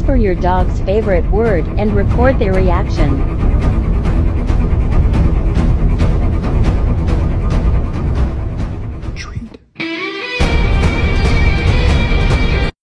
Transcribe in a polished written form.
for your dog's favorite word and record their reaction.